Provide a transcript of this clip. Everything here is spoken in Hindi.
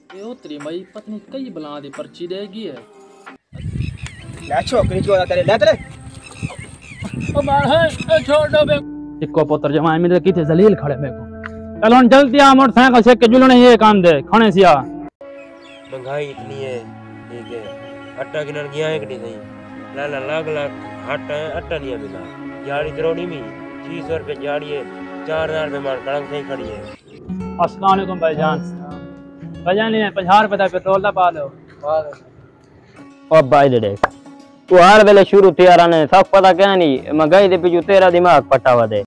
ये उतरी मई पत्नी कई बला दी पर्ची देगी है। ले छोकरी जो तेरे ले तेरे ओ मार है छोड़ दो बे। इको पुत्र जमाए मेरे किथे जलील खड़े मेरे को। चल हुन जल्दी आ मोटरसाइकिल से के जुलने ये काम दे खाने सिया। महंगाई इतनी है ठीक है आटा किनन गया है कि नहीं लाल लाख लाख आटा नहीं मिला जाड़ी करोड़ी में 600 रुपए जाड़ी है 4000 रुपए मार कड़क सही खड़ी है। अस्सलाम वालेकुम भाईजान। भाईजान ने 50 रुपए दा पेट्रोल दा पा दो। ओ भाई दे तू हर वेले शुरू तैयार ने सब पता क्या नहीं महंगाई दे पिछू तेरा दिमाग पटा हुआ दे।